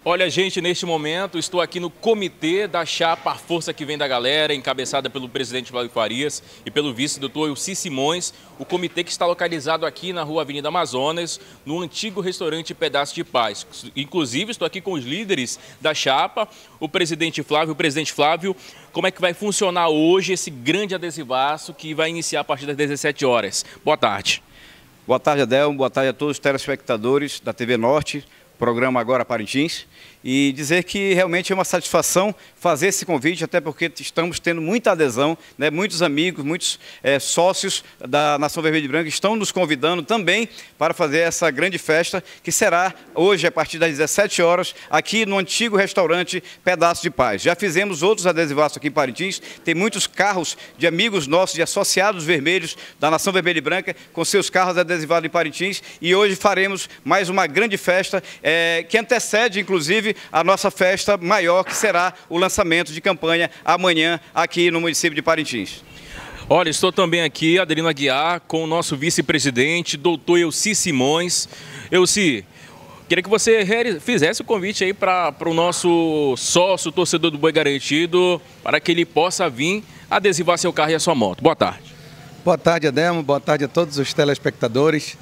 Olha, gente, neste momento estou aqui no comitê da chapa A Força que Vem da Galera, encabeçada pelo presidente Flávio Farias e pelo vice doutor Elci Simões. O comitê que está localizado aqui na rua Avenida Amazonas, no antigo restaurante Pedaço de Paz. Inclusive, estou aqui com os líderes da chapa, o presidente Flávio, como é que vai funcionar hoje esse grande adesivaço que vai iniciar a partir das 17 horas? Boa tarde. Boa tarde, Adelmo. Boa tarde a todos os telespectadores da TV Norte, programa Agora Parintins, e dizer que realmente é uma satisfação fazer esse convite, até porque estamos tendo muita adesão, né? Muitos amigos, muitos sócios da Nação Vermelha e Branca estão nos convidando também para fazer essa grande festa, que será hoje, a partir das 17 horas, aqui no antigo restaurante Pedaço de Paz. Já fizemos outros adesivaços aqui em Parintins, tem muitos carros de amigos nossos, de associados vermelhos da Nação Vermelha e Branca, com seus carros adesivados em Parintins, e hoje faremos mais uma grande festa, que antecede, inclusive, a nossa festa maior, que será o lançamento de campanha amanhã aqui no município de Parintins. Olha, estou também aqui, Adelino Aguiar, com o nosso vice-presidente, doutor Elci Simões. Elci, queria que você fizesse o convite aí para o nosso sócio, torcedor do Boi Garantido, para que ele possa vir adesivar seu carro e a sua moto. Boa tarde. Boa tarde, Adelmo. Boa tarde a todos os telespectadores.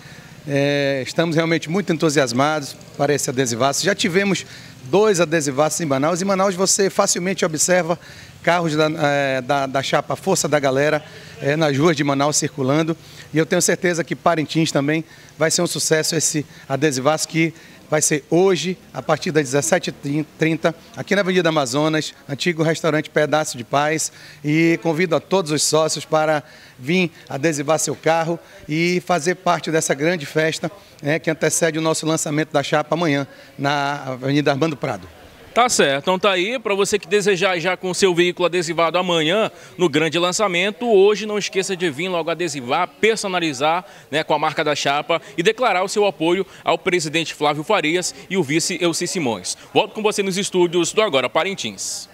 Estamos realmente muito entusiasmados para esse adesivaço. Já tivemos 2 adesivaços em Manaus. Em Manaus você facilmente observa carros da chapa Força da Galera nas ruas de Manaus circulando. E eu tenho certeza que Parintins também vai ser um sucesso esse adesivaço, que vai ser hoje, a partir das 17h30, aqui na Avenida Amazonas, antigo restaurante Pedaço de Paz. E convido a todos os sócios para vir adesivar seu carro e fazer parte dessa grande festa, que antecede o nosso lançamento da chapa amanhã, na Avenida Armando Prado. Tá certo, então tá aí, para você que desejar já com o seu veículo adesivado amanhã no grande lançamento, hoje não esqueça de vir logo adesivar, personalizar, com a marca da chapa e declarar o seu apoio ao presidente Flávio Farias e o vice Elci Simões. Volto com você nos estúdios do Agora Parintins.